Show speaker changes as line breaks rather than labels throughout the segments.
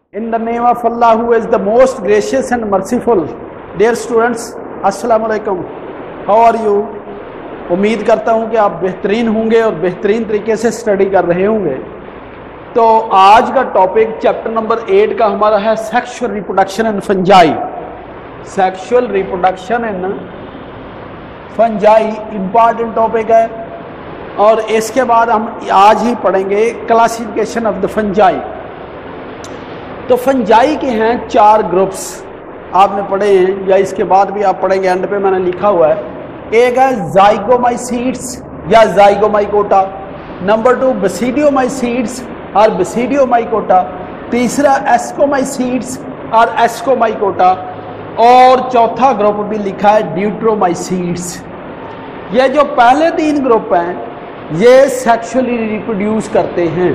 In the name of Allah who is the most gracious and merciful. Dear students, Assalamu alaikum. How are you? उम्मीद करता हूँ कि आप बेहतरीन होंगे और बेहतरीन तरीके से स्टडी कर रहे होंगे। तो आज का टॉपिक चैप्टर नंबर 8 का हमारा है sexual reproduction in fungi. Sexual reproduction in fungi important topic है और इसके बाद हम आज ही पढ़ेंगे क्लासिफिकेशन ऑफ द फंजाई। तो फंजाई के हैं 4 ग्रुप्स, आपने पढ़े हैं या इसके बाद भी आप पढ़ेंगे, एंड पे मैंने लिखा हुआ है। एक है जाइगोमाइसीड्स या जाइगोमाइकोटा, नंबर 2 बेसिडियोमाइसीड्स और बेसिडियोमाइकोटा, तीसरा एस्कोमाइसीड्स और एस्कोमाइकोटा, और चौथा ग्रुप भी लिखा है ड्यूट्रोमाइसीड्स। ये जो पहले 3 ग्रुप हैं ये सेक्सुअली रिप्रोड्यूस करते हैं।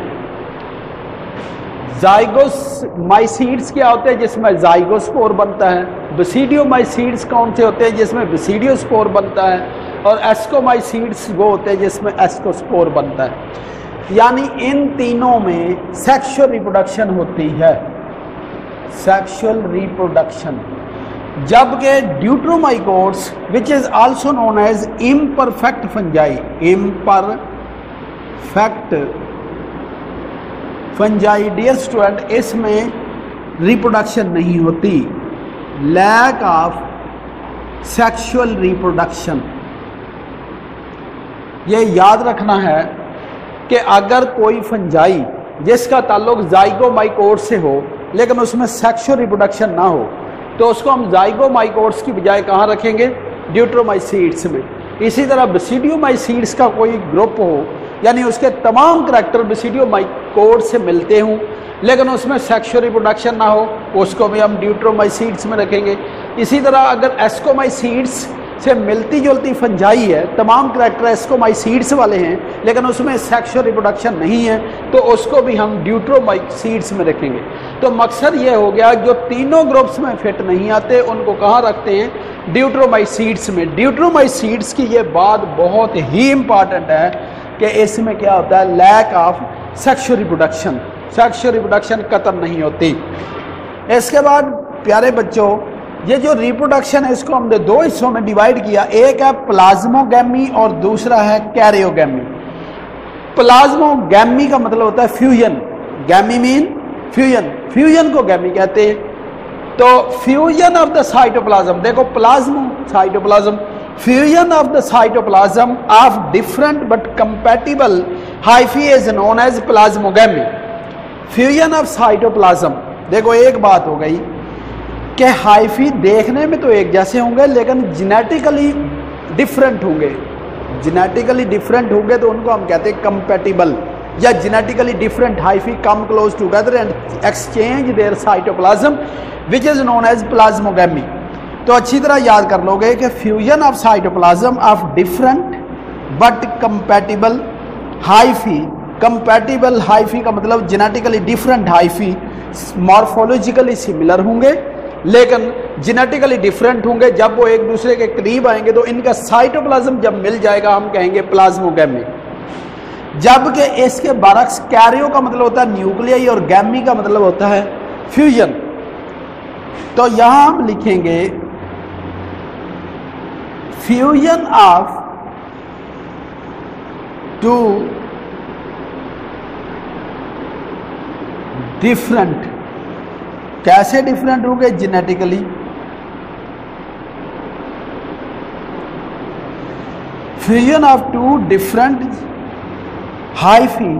जाइगोमाइसीड्स क्या होते हैं? जिसमें जाइगोस्पोर बनता है। बेसिडियोमाइसीड्स कौन से होते हैं? जिसमें बेसिडियोस्पोर बनता है। और एस्कोमाइसीड्स वो होते हैं जिसमें एस्कोस्पोर बनता है। यानी इन तीनों में सेक्सुअल रिप्रोडक्शन होती है, सेक्सुअल रिप्रोडक्शन। जबकि deuteromycetes which is also known as imperfect fungi, imperfect fungi dear student, इसमें रिप्रोडक्शन नहीं होती, लैक ऑफ सेक्सुअल रिप्रोडक्शन। ये याद रखना है कि अगर कोई फंजाई जिसका ताल्लुक जाइगोमाइकोट से हो लेकिन उसमें सेक्सुअल रिप्रोडक्शन ना हो तो उसको हम जाइगोमाइकोट्स की बजाय कहाँ रखेंगे? ड्यूट्रोमाइसीड्स में। इसी तरह बेसिडियोमाइसीड्स का कोई ग्रुप हो यानी उसके तमाम करैक्टर बेसिडियोमाइकोट से मिलते हों लेकिन उसमें सेक्सुअल रिप्रोडक्शन ना हो, उसको भी हम ड्यूट्रोमाइसीड्स में रखेंगे। इसी तरह अगर एस्कोमाइसीड्स से मिलती जुलती फंजाई है, तमाम करैक्टर एस्कोमाइसीड्स वाले हैं लेकिन उसमें सेक्सुअल रिप्रोडक्शन नहीं है, तो उसको भी हम ड्यूट्रोमाइसीड्स में रखेंगे। तो मकसद ये हो गया जो तीनों ग्रुप्स में फिट नहीं आते उनको कहाँ रखते हैं? ड्यूट्रोमाइसीड्स में। ड्यूट्रोमाइसीड्स की ये बात बहुत ही इंपॉर्टेंट है कि इसमें क्या होता है? Lack of sexual reproduction, sexual reproduction खत्म नहीं होती। इसके बाद प्यारे बच्चों, ये जो रिप्रोडक्शन है इसको हमने 2 हिस्सों में डिवाइड किया। एक है प्लाज्मोगैमी और दूसरा है कैरियोगैमी। प्लाज्मोगैमी का मतलब होता है fusion, gamy mean fusion, fusion को गैमी कहते हैं। तो फ्यूजन ऑफ द साइटोप्लाज्म, देखो plasmo cytoplasm, fusion of the cytoplasm of different but compatible hyphae is known as plasmogamy. Fusion of cytoplasm, देखो एक बात हो गई कि हाइफी देखने में तो एक जैसे होंगे लेकिन जेनेटिकली डिफरेंट होंगे। जेनेटिकली डिफरेंट होंगे तो उनको हम कहते हैं कंपैटिबल, या genetically different hyphae come close together and exchange their cytoplasm which is known as plasmogamy. तो अच्छी तरह याद कर लोगे कि fusion of cytoplasm of different but compatible hyphae, compatible hyphae का मतलब genetically different hyphae morphologically similar होंगे लेकिन जेनेटिकली डिफरेंट होंगे। जब वो एक दूसरे के करीब आएंगे तो इनका साइटोप्लाज्म जब मिल जाएगा हम कहेंगे प्लाज्मोगैमी। जबकि इसके बरक्स कैरियो का मतलब होता है न्यूक्लियाई और गैमी का मतलब होता है फ्यूजन। तो यहां हम लिखेंगे फ्यूजन ऑफ 2 डिफरेंट, कैसे डिफरेंट होंगे? Genetically. Fusion of 2 different hyphae,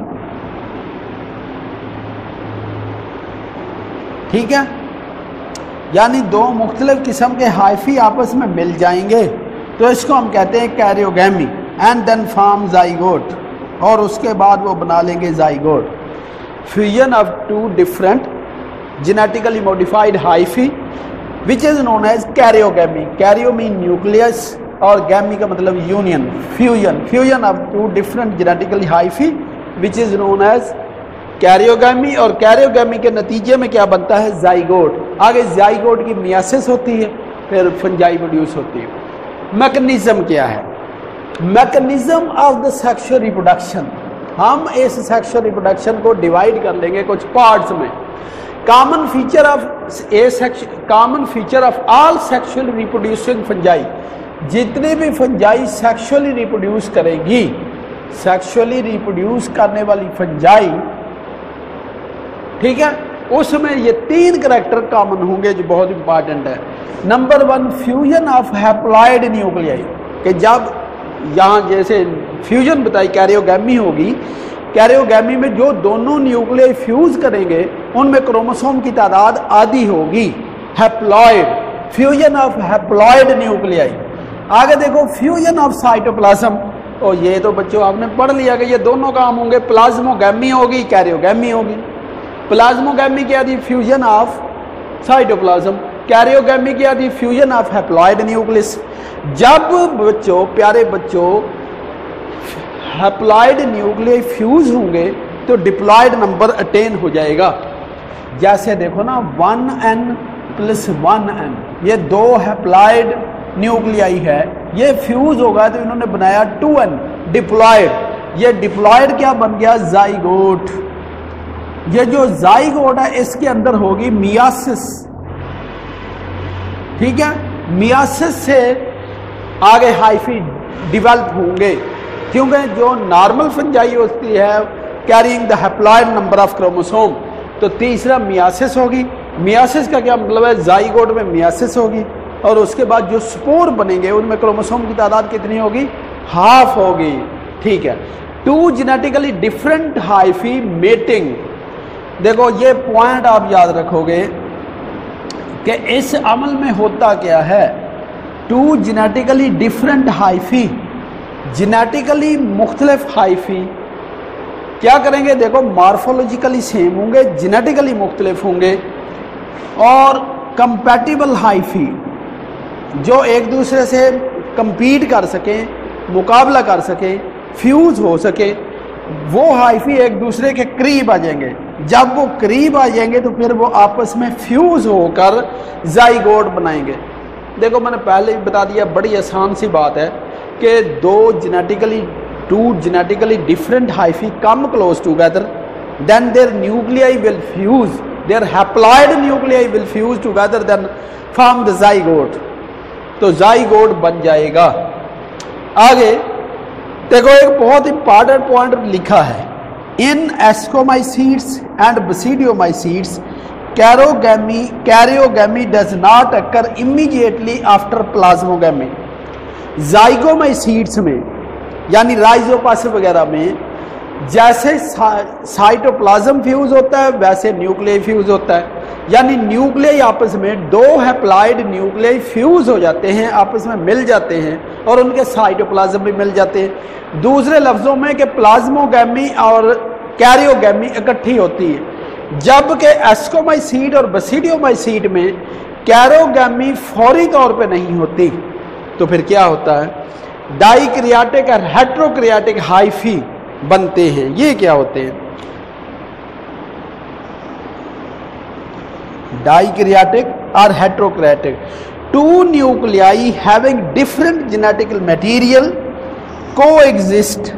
ठीक है, यानी 2 मुख्तलिफ किस्म के हाइफी आपस में मिल जाएंगे तो इसको हम कहते हैं karyogamy. And then form zygote, और उसके बाद वो बना लेंगे zygote. Fusion of 2 different genetically modified hyphae which is known as karyogamy. Karyo mean nucleus और गैमी का मतलब union, fusion, fusion of 2 different genetically hyphae which is known as karyogamy. और कैरियोगैमी के नतीजे में क्या बनता है? जाइगोट। आगे जाइगोट की मियासिस होती है, फिर फंजाई प्रोड्यूस होती है। मैकेनिज्म क्या है? Mechanism of the sexual reproduction. हम इस सेक्सुअल रिप्रोडक्शन को डिवाइड कर लेंगे कुछ पार्ट्स में। Common feature of all sexual reproducing fungi, जितने भी फंजाई सेक्सुअली रिप्रोड्यूस करेगी, सेक्सुअली रिप्रोड्यूस करने वाली फंजाई, ठीक है, उसमें ये 3 करैक्टर कॉमन होंगे जो बहुत इंपॉर्टेंट है। Number 1 fusion of haploid nuclei, कि जब यहाँ जैसे फ्यूजन बताई कैरियोगैमी होगी, कैरियोगैमी में जो दोनों न्यूक्लियाई फ्यूज करेंगे उनमें क्रोमोसोम की तादाद आधी होगी। Haploid, fusion of haploid nuclei. आगे देखो फ्यूजन ऑफ साइटोप्लाज्म, और ये तो बच्चों आपने पढ़ लिया कि ये दोनों काम होंगे, प्लाज्मोगैमी होगी, कैरियोगैमी होगी। प्लाज्मोगैमी क्या थी? Fusion of cytoplasm. कैरियोगैमी क्या थी? Fusion of haploid nucleus. जब बच्चों, प्यारे बच्चों, हैप्लॉइड न्यूक्लियाई फ्यूज होंगे तो डिप्लॉइड नंबर अटेन हो जाएगा। जैसे देखो ना 1n + 1n, ये 2 हैप्लॉइड न्यूक्लियाई है, ये फ्यूज होगा तो इन्होंने बनाया 2n डिप्लॉइड। ये डिप्लॉइड क्या बन गया? जाइगोट। ये जो जाइगोट है इसके अंदर होगी मियासिस, ठीक है। मियासिस से आगे हाइफी डिवेल्प होंगे, क्योंकि जो नॉर्मल फंजाई होती है carrying the haploid number of chromosome, तो तीसरा मियासिस होगी। मियासिस का क्या मतलब है? जाइगोट में मियासिस होगी, और उसके बाद जो स्पोर बनेंगे उनमें क्रोमोसोम की तादाद कितनी होगी? हाफ होगी, ठीक है। 2 जेनेटिकली डिफरेंट हाइफी मेटिंग। देखो ये पॉइंट आप याद रखोगे कि इस अमल में होता क्या है। 2 जेनेटिकली डिफरेंट हाइफी, जेनेटिकली मुख्तलिफ हाइफी क्या करेंगे? देखो मॉर्फोलॉजिकली सेम होंगे, जेनेटिकली मुख्तलिफ होंगे, और कंपैटिबल हाइफी जो एक दूसरे से compete कर सकें, मुकाबला कर सकें, फ्यूज हो सके, वो हाइफी एक दूसरे के करीब आ जाएंगे। जब वो करीब आ जाएंगे तो फिर वो आपस में फ्यूज होकर जाइगोट बनाएंगे। देखो मैंने पहले ही बता दिया, बड़ी आसान सी बात है कि 2 genetically different hyphae come close together, then their nuclei will fuse, their haploid nuclei will fuse together, then form the zygote, तो जाइगोट बन जाएगा। आगे देखो एक बहुत इंपॉर्टेंट पॉइंट लिखा है, in ascomycetes and basidiomycetes karyogamy does not occur immediately after plasmogamy. Zygomycetes में यानी राइजोपस वगैरह में जैसे साइटोप्लाज्म फ्यूज होता है वैसे न्यूक्लियाई फ्यूज होता है, यानी न्यूक्लियाई आपस में 2 हैप्लॉइड न्यूक्लियाई फ्यूज हो जाते हैं, आपस में मिल जाते हैं, और उनके साइटोप्लाज्म भी मिल जाते हैं। दूसरे लफ्जों में कि प्लाज्मोगैमी और कैरियोगैमी इकट्ठी होती है, जबकि एस्कोमाइसीड और बसीडियोमाइसीड में कैरियोगैमी फौरी तौर पे नहीं होती। तो फिर क्या होता है? डाइक्रियाटिक और हेट्रोक्रियाटिक हाइफी बनते हैं। ये क्या होते हैं? डाइक्रियाटिक और heterokaryotic, 2 nuclei having different genetical material coexist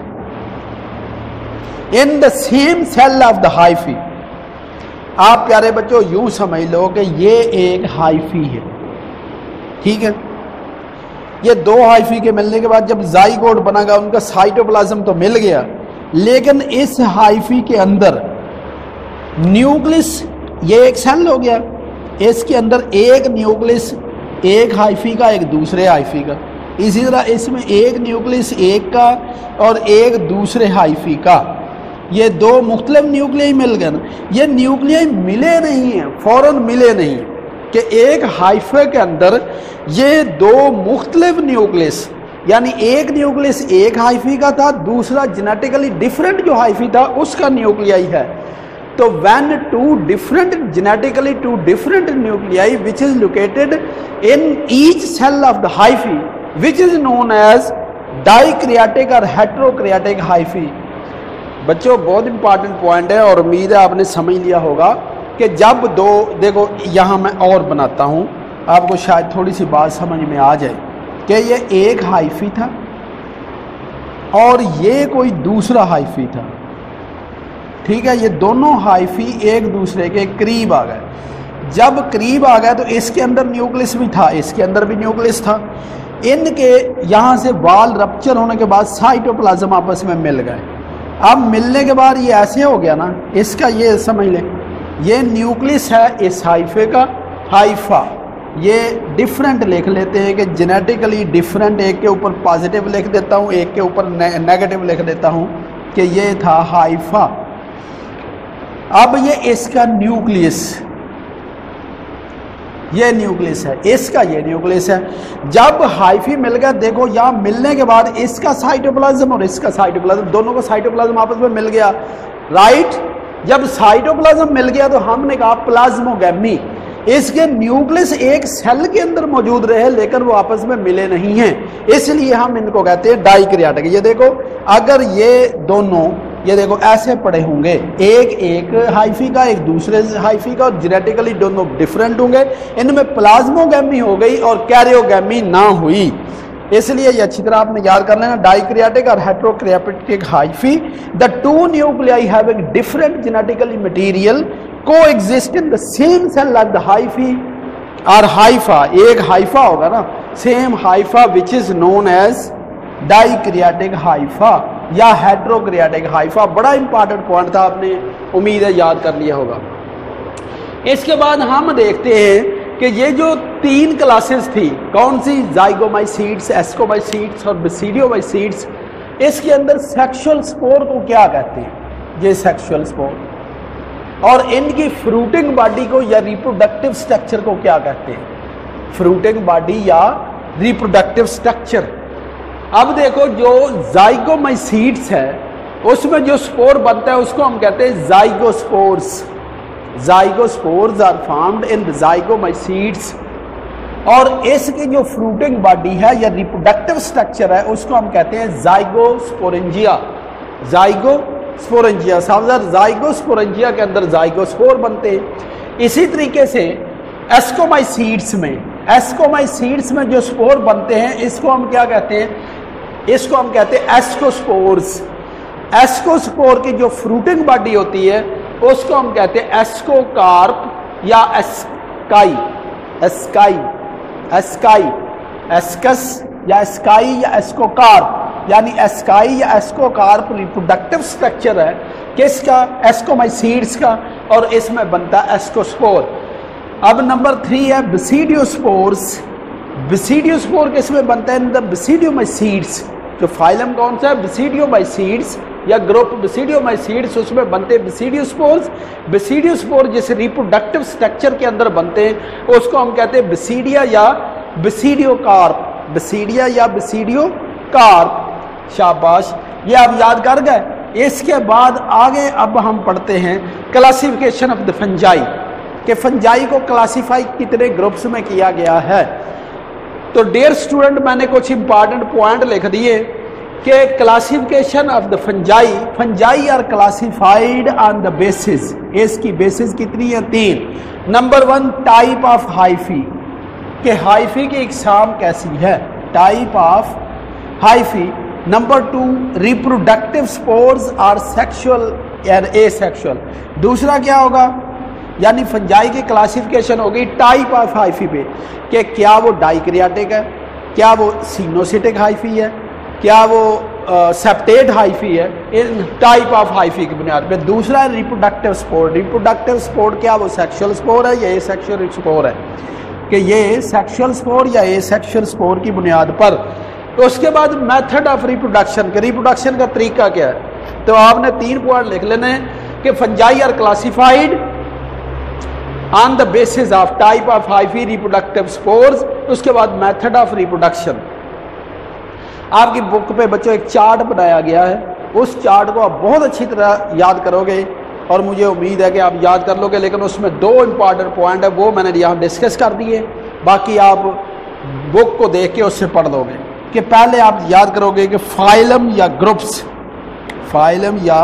in the same cell of the hyphae. आप प्यारे बच्चों यूं समझ लो कि ये एक हाइफी है, ठीक है। ये 2 हाइफी के मिलने के बाद जब जाइगोट बनेगा, उनका साइटोप्लाज्म तो मिल गया, लेकिन इस हाइफी के अंदर न्यूक्लियस, ये एक सेल हो गया, इसके अंदर एक न्यूक्लियस एक हाइफी का, एक दूसरे हाइफी का। इसी तरह इसमें एक न्यूक्लियस एक का और एक दूसरे हाइफी का, ये 2 मुख्तलिफ न्यूक्लियाई मिल गए ना। ये न्यूक्लियाई मिले नहीं हैं, फौरन मिले नहीं कि एक हाइफे के अंदर ये 2 मुख्तलिफ न्यूक्लियस, यानी एक न्यूक्लियस एक हाइफी का था, दूसरा जेनेटिकली डिफरेंट जो हाइफी था उसका न्यूक्लियाई है। तो when 2 genetically different nuclei which is located in each cell of the hyphae which is known as dicreatic or heterocreatic hyphae। बच्चों बहुत इंपॉर्टेंट पॉइंट है और उम्मीद है आपने समझ लिया होगा कि जब 2, देखो यहाँ मैं और बनाता हूँ आपको शायद थोड़ी सी बात समझ में आ जाए कि ये एक हाइफी था और ये कोई दूसरा हाइफी था, ठीक है, ये दोनों हाइफी एक दूसरे के करीब आ गए। जब करीब आ गए तो इसके अंदर न्यूक्लियस भी था, इसके अंदर भी न्यूक्लियस था। इनके यहाँ से वॉल रप्चर होने के बाद साइटोप्लाज्म आपस में मिल गए। अब मिलने के बाद ये ऐसे हो गया ना, इसका ये समझ लें, ये न्यूक्लियस है इस हाइफे का, हाइफा ये डिफरेंट लिख लेते हैं कि जेनेटिकली डिफरेंट, एक के ऊपर पॉजिटिव लिख देता हूँ, एक के ऊपर नेगेटिव लिख देता हूँ कि ये था हाइफा। अब ये इसका न्यूक्लियस, ये न्यूक्लियस है, इसका ये न्यूक्लियस है। जब हाइफी मिल गया, देखो यहाँ मिलने के बाद इसका साइटोप्लाज्म और इसका साइटोप्लाज्म, दोनों का साइटोप्लाज्म आपस में मिल गया, राइट। जब साइटोप्लाज्म मिल गया तो हमने कहा प्लाज्मोगैमी, इसके न्यूक्लियस एक सेल के अंदर मौजूद रहे लेकिन वो आपस में मिले नहीं हैं, इसलिए हम इनको कहते हैं डाइकैरियोटिक। ये देखो, अगर ये दोनों, ये देखो ऐसे पड़े होंगे, एक हाइफी का एक दूसरे हाइफी का, और जेनेटिकली दोनों डिफरेंट होंगे, इनमें प्लाज्मोगैमी हो गई और कैरियोगैमी ना हुई। इसलिए ये अच्छी तरह आपने याद कर लेना, डाइकैरियोटिक और heterokaryotic hyphae, the two nuclei having different genetically material coexist in the same cell like the hyphae और हाइफा। एक हाइफा होगा ना, same hypha which is known as dikaryotic hypha या हेटेरोकैरियोटिक हाइफा। बड़ा इंपॉर्टेंट पॉइंट था, आपने उम्मीद है याद कर लिया होगा। इसके बाद हम देखते हैं कि ये जो तीन क्लासेस थी, कौन सी, जाइगोमाइसीड्स, एस्कोमाइसीड्स और बेसिडियोमाइसीड्स, इसके अंदर सेक्सुअल स्पोर को क्या कहते हैं, ये सेक्सुअल स्पोर, और इनकी फ्रूटिंग बॉडी को या रिप्रोडक्टिव स्ट्रक्चर को क्या कहते हैं, फ्रूटिंग बॉडी या रिप्रोडक्टिव स्ट्रक्चर। अब देखो, जो जाइगोमाइसीड्स है उसमें जो स्पोर बनता है उसको हम कहते हैं zygospores. Zygospores are formed in the zygomycetes, और इसकी जो फ्रूटिंग बॉडी है या रिप्रोडक्टिव स्ट्रक्चर है उसको हम कहते हैं जाइगोस्पोरेंजिया। जाइगोस्पोरेंजिया, जाइगोस्पोरेंजिया के अंदर जाइगोस्पोर बनते हैं। इसी तरीके से एस्कोमाइसीड्स में जो स्पोर बनते हैं इसको हम क्या कहते हैं, इसको हम कहते हैं एस्कोस्पोर्स। एस्कोस्पोर की जो फ्रूटिंग बॉडी होती है उसको हम कहते हैं एस्कोकार्प या एस्काई, एस्कस या एस्काई या एस्कोकार्प, यानी एस्काई या एस्कोकार्प रिप्रोडक्टिव स्ट्रक्चर है किसका, एस्कोमाइसीड्स का, और इसमें बनता है एस्कोस्पोर। अब नंबर 3 है बेसिडियोस्पोर्स। बेसिडियोस्पोर किसमें बनता है, इन द बेसिडियोमाइसीड्स। जो फाइलम कौन सा है, बेसिडियोमाइसीड्स या ग्रुप बेसिडियोमाइसीड्स, उसमें बनते हैं बेसिडियोस्पोर्स। बेसिडियोस्पोर जिस रिप्रोडक्टिव स्ट्रक्चर के अंदर बनते हैं उसको हम कहते हैं बेसिडिया या बेसिडियोकार्प, बेसिडिया या बेसिडियोकार्प। शाबाश, ये आप याद कर गए। इसके बाद आगे अब हम पढ़ते हैं क्लासिफिकेशन ऑफ द फंजाई, कि फंजाई को क्लासिफाई कितने ग्रुप्स में किया गया है। तो डियर स्टूडेंट, मैंने कुछ इंपॉर्टेंट पॉइंट लिख दिए कि classification of the fungi are classified on the basis. इसकी बेसिस कितनी है, 3। नंबर 1 टाइप ऑफ हाइफी, कि हाइफी की इकसाम कैसी है, type of hyphae. Number 2 reproductive spores are sexual और एसेक्सुअल। दूसरा क्या होगा, यानी फंजाई की क्लासिफिकेशन होगी टाइप ऑफ हाइफी पे, कि क्या वो डाइकैरियोटिक है, क्या वो सिनोसिटिक हाइफी है, क्या वो सेप्टेट हाइफी है, इन टाइप ऑफ हाइफी की बुनियाद पे। दूसरा है रिप्रोडक्टिव स्पोर। रिप्रोडक्टिव स्पोर क्या वो सेक्सुअल स्पोर है या एसेक्सुअल स्पोर है, कि ये सेक्सुअल स्पोर या एसेक्सुअल स्पोर की बुनियाद पर। तो उसके बाद मेथड ऑफ रिप्रोडक्शन, के रिप्रोडक्शन का तरीका क्या है। तो आपने 3 पॉइंट लिख लेने हैं कि fungi are classified on the basis of type of hyphae, reproductive spores, उसके बाद मेथड ऑफ रिप्रोडक्शन। आपकी बुक पे बच्चों एक चार्ट बनाया गया है, उस चार्ट को आप बहुत अच्छी तरह याद करोगे और मुझे उम्मीद है कि आप याद कर लोगे। लेकिन उसमें 2 इंपॉर्टेंट पॉइंट है, वो मैंने यहाँ डिस्कस कर दिए, बाकी आप बुक को देख के उससे पढ़ लोगे। कि पहले आप याद करोगे कि फाइलम या ग्रुप्स, फाइलम या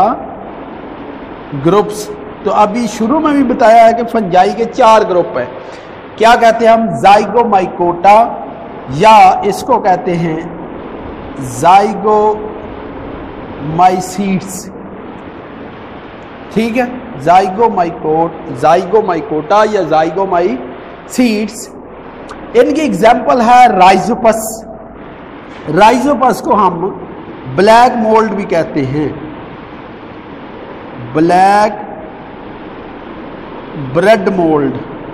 ग्रुप्स। तो अभी शुरू में भी बताया है कि फंजाई के 4 ग्रुप है। क्या कहते हैं हम, जाइगोमाइकोटा, या इसको कहते हैं जाइगोमाइसीड्स, ٹھیک ہے، زائگومائکوٹا یا زائگومائسیڈس. ان کی ایگزامپل ہے رائزوپس. رائزوپس کو ہم بلیک مولڈ بھی کہتے ہیں، بلیک بریڈ مولڈ.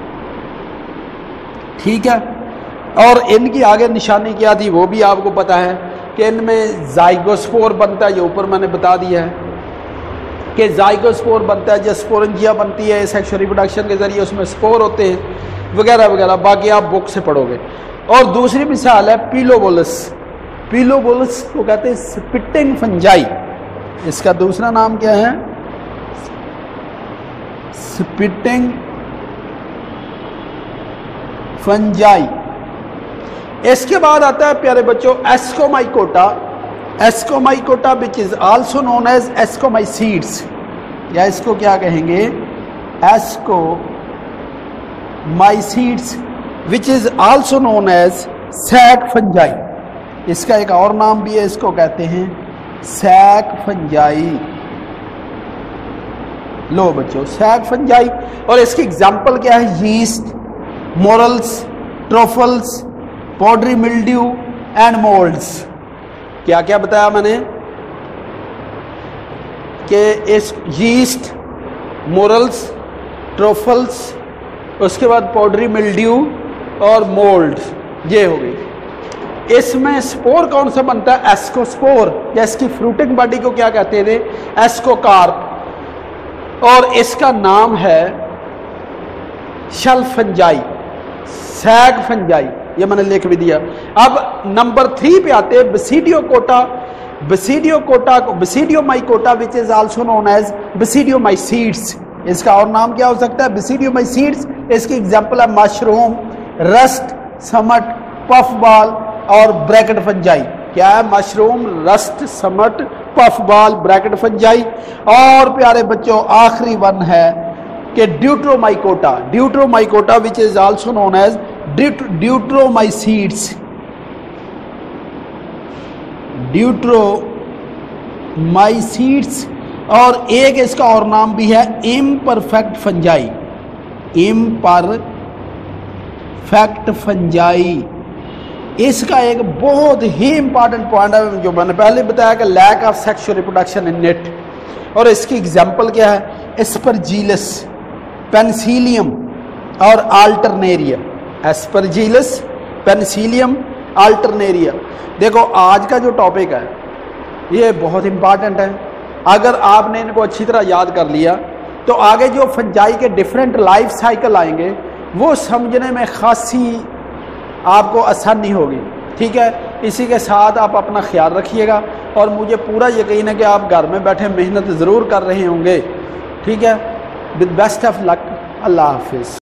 ٹھیک ہے، اور ان کی آگے نشانی کیا تھی وہ بھی آپ کو پتا ہے کہ ان میں زائگوسپور بنتا ہے. یہ اوپر میں نے بتا دیا ہے کہ زائگوسپور بنتا ہے، جو سپورنجیا بنتی ہے سیکشل ریپروڈکشن کے ذریعے، اس میں سپور ہوتے ہیں وغیرہ وغیرہ. باقی آپ بک سے پڑھو گے. اور دوسری مثال ہے پیلوبولس. پیلوبولس کو کہتے ہیں سپٹنگ فنجائی. اس کا دوسرا نام کیا ہے؟ سپٹنگ فنجائی. اس کے بعد آتا ہے پیارے بچوں ایسکومائکوٹا. ایسکومائکوٹا which is also known as اسکومائسیڈس، یا اس کو کیا کہیں گے؟ اسکومائسیڈس which is also known as seek fungi. اس کا ایک اور نام بھی ہے، اس کو کہتے ہیں سیک فنجائی. لو بچوں، سیک فنجائی. اور اس کی اگزامپل کیا ہے؟ Yeast, morels, truffles, powdery mildew and moulds. کیا کیا بتایا میں نے؟ کہ اس یسٹ، مورلز، ٹروفلز، اس کے بعد پاؤڈری ملڈیو اور مولڈ، یہ ہو گئی. اس میں سپور کون سا بنتا ہے؟ ایسکوسپور. یا اس کی فروٹنگ باڈی کو کیا کہتے تھے؟ ایسکوکارپ. اور اس کا نام ہے شل فنجائی، سیگ فنجائی. یہ میں نے لکھ بھی دیا. اب نمبر 3 پہ آتے ہیں بسیڈیوکوٹا. بسیڈیومائکوٹا which is also known as بسیڈیومائسیڈس. اس کا اور نام کیا ہو سکتا ہے؟ بسیڈیومائسیڈس. اس کی ایگزامپل ہے mushroom, rust, smut, puff ball اور بریکٹ فنجائی. کیا ہے؟ Mushroom, rust, smut, puff ball, bracket fungi. اور پیارے بچوں آخری ون ہے کہ ڈیوٹرومائکوٹا. ڈیوٹرومائکوٹا which is also known as ڈیوٹرومائسیڈس. ڈیوٹرومائسیڈس. اور ایک اس کا اور نام بھی ہے امپرفیکٹ فنجائی. Imperfect fungi. اس کا ایک بہت ہی امپارٹنٹ پوائنٹ ہے جو میں نے پہلے بتایا کہ lack of sexual reproduction in net. اور اس کی ایگزامپل کیا ہے؟ اسپرجیلس، پینسیلیم اور آلٹرنیریا. ایسپرجیلس، Penicillium, alternaria. دیکھو آج کا جو ٹاپک ہے یہ بہت امپارٹنٹ ہے. اگر آپ نے ان کو اچھی طرح یاد کر لیا تو آگے جو فنجائی کے ڈیفرنٹ لائف سائیکل آئیں گے وہ سمجھنے میں خاصی آپ کو آسانی ہوگی. ٹھیک ہے، اسی کے ساتھ آپ اپنا خیال رکھیے گا. اور مجھے پورا یقین ہے کہ آپ گھر میں بیٹھے محنت ضرور کر رہے ہوں گے. ٹھیک ہے، with best of luck. اللہ حافظ.